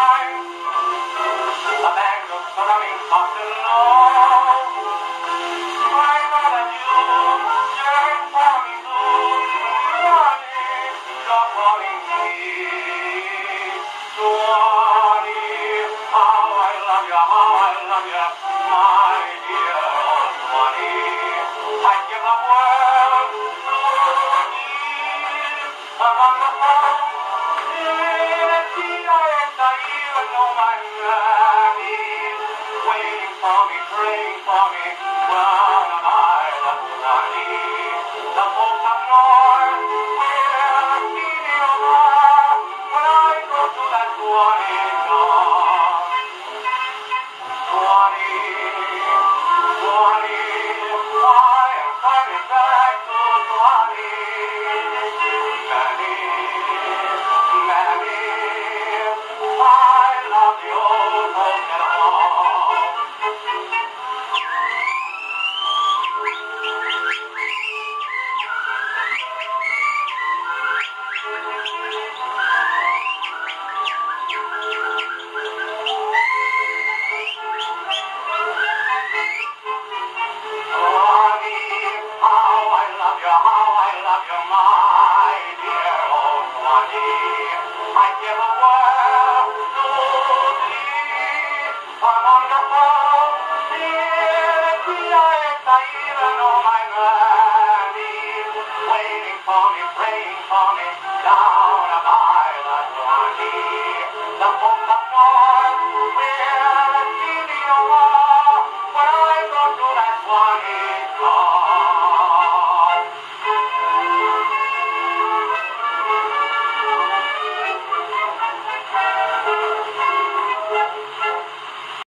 time. The band of surrounding soft and low. I know that you yearn for me too. Swanee, you're calling me. Swanee, how I love you, my dear old Swanee. I'd give the world to be among the folk. Waiting for me, praying for me, round an island Swanee. The folks up north will keep me apart when I go to that Swanee shore.